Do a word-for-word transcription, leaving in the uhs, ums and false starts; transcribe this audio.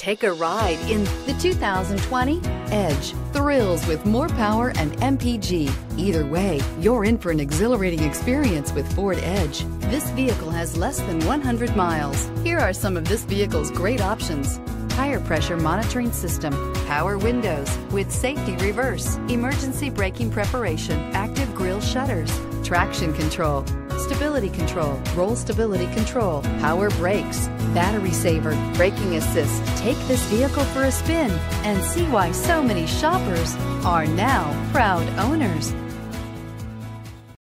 Take a ride in the two thousand twenty Edge. Thrills with more power and M P G. Either way, you're in for an exhilarating experience with Ford Edge. This vehicle has less than one hundred miles. Here are some of this vehicle's great options: tire pressure monitoring system, power windows with safety reverse, emergency braking preparation, active grille shutters, traction control, stability control, roll stability control, power brakes, battery saver, braking assist. Take this vehicle for a spin and see why so many shoppers are now proud owners.